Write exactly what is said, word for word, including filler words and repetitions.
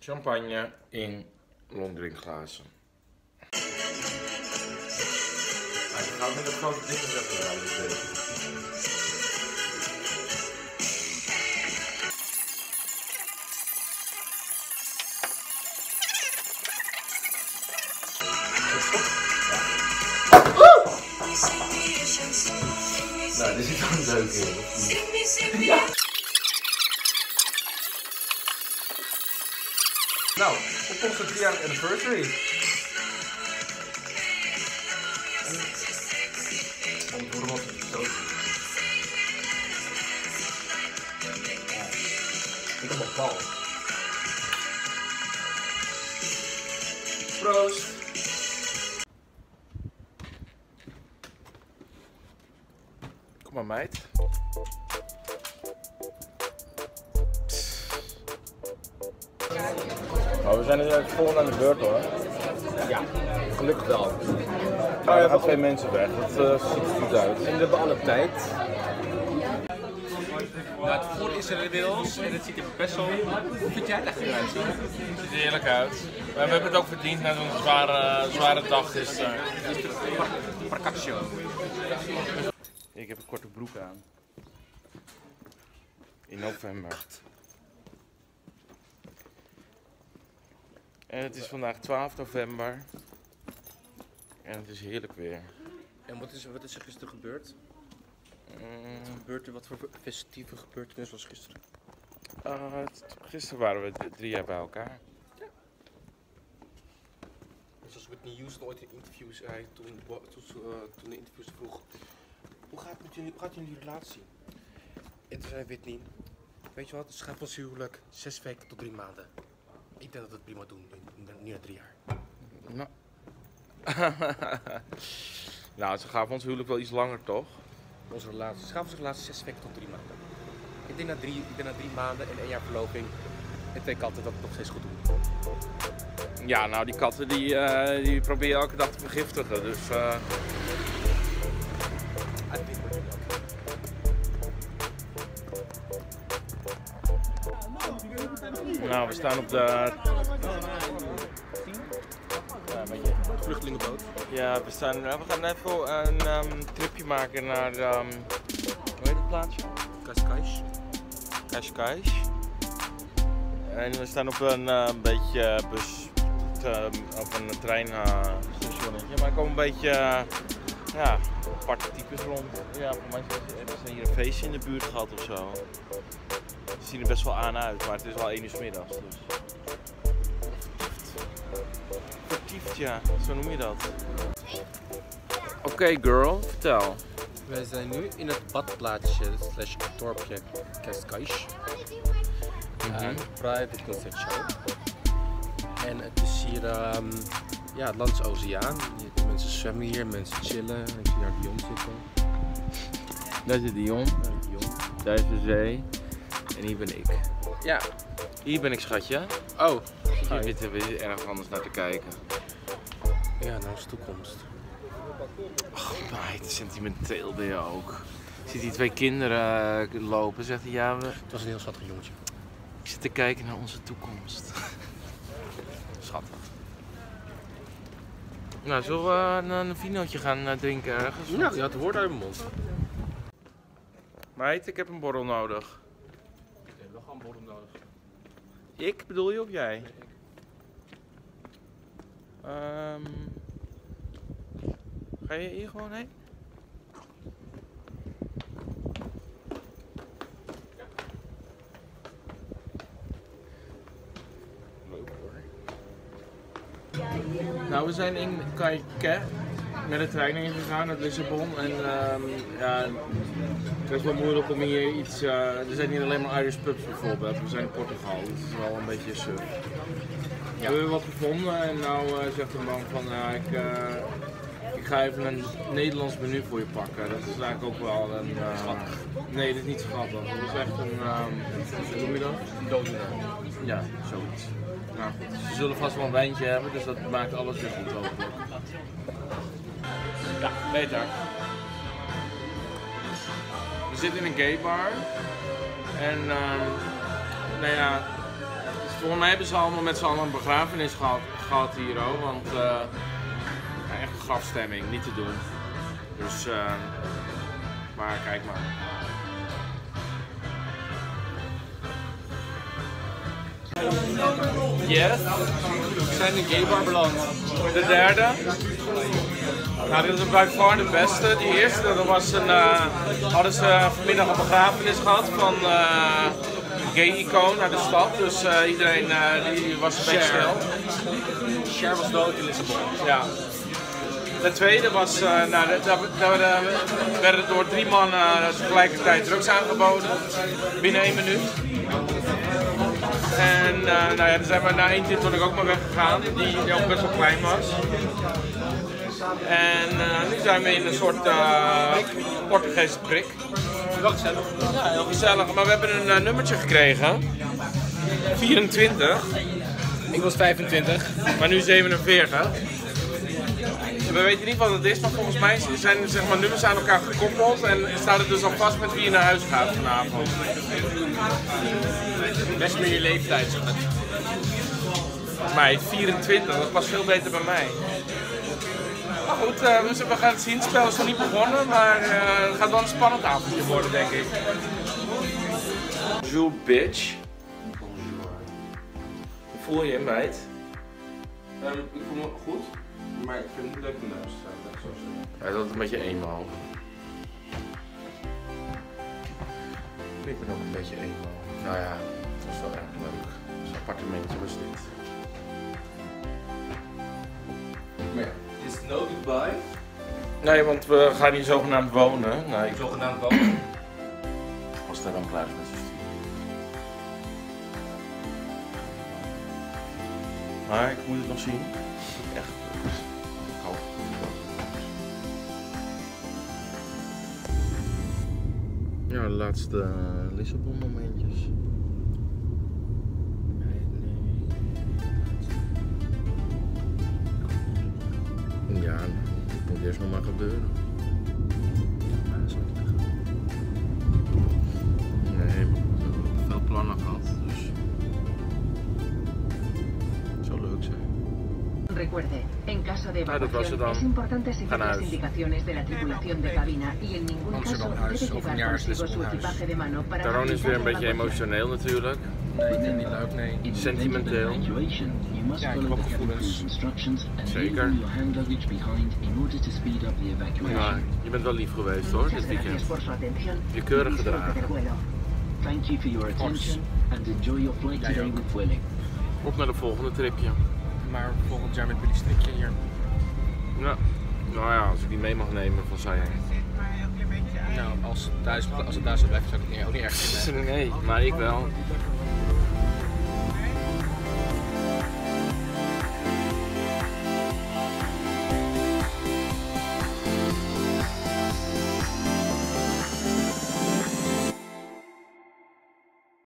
champagne in longdrinkglazen. Hij gaat met een grote dikke zetten. Nou, dit is wel een leuk in. Ja. Nou, op onze driejarige anniversary. Om het rot te stoten. Ik heb een bal. Proost. Kom maar meid. Nou, we zijn er volgende aan de beurt hoor. Ja, gelukkig wel. Nou, er gaan twee mensen weg, dat uh, ziet er goed uit. En we hebben alle tijd. Nou, het voer is er inmiddels en het ziet er best wel... Hoe vind jij het echt eruit? Het ziet er heerlijk uit. We hebben het ook verdiend na zo'n zware, zware dag gisteren. Parcaccio. Ik heb een korte broek aan. In november. En het is vandaag twaalf november. En het is heerlijk weer. En wat is, wat is er gisteren gebeurd? Mm. Wat, gebeurt er, wat voor festieve gebeurtenissen was gisteren? Uh, gisteren waren we drie jaar bij elkaar. Ja. Zoals Whitney Houston ooit in interviews zei, toen, toen, uh, toen de interviews vroeg, hoe gaat het met jullie, hoe gaat jullie relatie? En toen zei Whitney, weet je wat, het gaat pas huwelijk zes weken tot drie maanden. Ik denk dat we het prima doen, nu na drie jaar. Nou, nou ze gaven ons huwelijk wel iets langer, toch? Onze relatie, ze gaven onze relatie zes weken tot drie maanden. Ik denk na drie, ik denk na drie maanden en één jaar verloving en twee katten dat het nog steeds goed doen. Ja, nou die katten die, uh, die probeer je elke dag te vergiftigen, dus... Uh... Nou, we staan op de... Ja, een beetje... Vluchtelingenboot. Ja, we, staan, we gaan even een um, tripje maken naar... Um... Hoe heet het plaatsje? Cascais. Cascais. En we staan op een uh, beetje bus... Te, op een treinstationnetje. Uh, maar er komen een beetje... Uh, ja, aparte types rond. Ja, voor mij hebben ze hier een feestje in de buurt gehad of zo. Ze zien er best wel aan uit, maar het is al één uur 's middags, dus... Vertiefd, ja, zo noem je dat. Oké, okay, girl, vertel. Wij zijn nu in het badplaatsje slash dorpje Cascais. Mm-hmm. Een private concert show. En het is hier, um, ja, het land is oceaan. Mensen zwemmen hier, mensen chillen. Ik zie daar Dion zitten. Daar is de Dion. Daar is de zee. En hier ben ik. Ja. Hier ben ik, schatje. Oh. Hier zitten we erg anders naar te kijken. Ja, naar onze toekomst. Oh, meid, sentimenteel ben je ook. Ik zie die twee kinderen uh, lopen, zegt hij, ja, we... Het was een heel schattig jongetje. Ik zit te kijken naar onze toekomst. Schattig. Nou, zullen we een, een vinootje gaan uh, drinken ergens? Ja, je had het woord uit mijn mond. Meid, ik heb een borrel nodig. Ik heb wel gewoon een borrel nodig. Ik? Bedoel je of jij? Nee, ik. Um, ga je hier gewoon heen? Ja. Leuk hoor. Nou, we zijn in Caicó met de trein heen gegaan naar Lissabon en um, ja, het is wel moeilijk om hier iets, uh, er zijn hier alleen maar Irish pubs bijvoorbeeld, we zijn in Portugal, dat is wel een beetje suf. Ja. We hebben wat gevonden en nou uh, zegt de man van ja, ik, uh, ik ga even een Nederlands menu voor je pakken. Dat is eigenlijk ook wel een... Uh, schattig. Nee, dat is niet schattig. Dat is echt een... Um, hoe noem je dat? Een dooddoener. Ja, zoiets. Nou goed, ze zullen vast wel een wijntje hebben, dus dat maakt alles weer goed hopelijk. Ja, beter. We zitten in een gay bar en uh, nou ja, het is Volgens mij hebben ze allemaal met z'n allen een begrafenis gehad, gehad hier ook, want uh, ja, echt een grafstemming, niet te doen. Dus, uh, maar kijk maar. Yes, we zijn in Gay Bar beland. De derde. Nou, dit is bij far de beste. Die eerste, dat was een, uh, hadden ze vanmiddag een begrafenis gehad van uh, een gay-icoon uit de stad. Dus uh, iedereen uh, die was een beetje stil. Cher was dood in Lissabon. Ja. De tweede was, uh, nou, daar, daar, daar werden door drie mannen uh, tegelijkertijd drugs aangeboden. Binnen één minuut. En uh, nou ja, dan zijn we na één toen ik ook maar weggegaan, die, die ook best wel klein was. En uh, nu zijn we in een soort uh, Portugese prik. Wel gezellig. Ja, heel gezellig. Maar we hebben een uh, nummertje gekregen. vierentwintig. Ik was vijfentwintig. Maar nu zevenenveertig. We weten niet wat het is, maar volgens mij zijn zeg maar, nummers aan elkaar gekoppeld. En staat het dus al vast met wie je naar huis gaat vanavond. Best meer je leeftijd. Mij, vierentwintig, dat past veel beter bij mij. Maar goed, uh, we gaan het zien. Het spel is nog niet begonnen, maar uh, het gaat wel een spannend avondje worden, denk ik. Bonjour, bitch. Bonjour. Hoe voel je je, meid? Um, ik voel me goed, maar ik vind het niet leuk de neus te zijn. Hij is altijd een beetje eenmaal. Ik ben ook een beetje eenmaal. Nou ja, dat is wel erg leuk. Zo'n appartementje was dit. Maar ja, is het no goodbye? Nee, want we gaan hier zogenaamd wonen. Nee, Zogenaamd wonen? als daar dan klaar is met z'n studie. Maar ik moet het nog zien. Echt. Ik hoop. Ja, de laatste Lissabon momentjes. Ja, dat moet eerst nog maar gebeuren. Nee, we hebben veel plannen gehad, dus het zou leuk zijn. Recuerde, en caso de Ah, dat was het evacuación dan. es importante seguir Gaan naar las huis. indicaciones de la tripulación de cabina y en ningún caso Amsterdam debe huis, over een llevar jaar is consigo su Lissabon huis. equipaje de mano para Taron is weer een beetje evacuación. emotioneel natuurlijk. Nee, ik vind het niet leuk, nee. Sentimenteel. Ja, ik heb ook gevoelens. Zeker. Maar je bent wel lief geweest hoor, dit Muchas weekend. gracias por su atención. Je keurig Disfrute gedragen. del vuelo. Thank you for your attention and enjoy your flight Jij today ook. with Vueling. Op naar de volgende tripje. Maar volgend jaar met Billy Strikje hier. Ja. Nou ja, als ik die mee mag nemen van zij. Nou, als het thuis, als het thuis zou blijven, zou ik het niet, ook niet erg vinden. Nee, maar ik wel.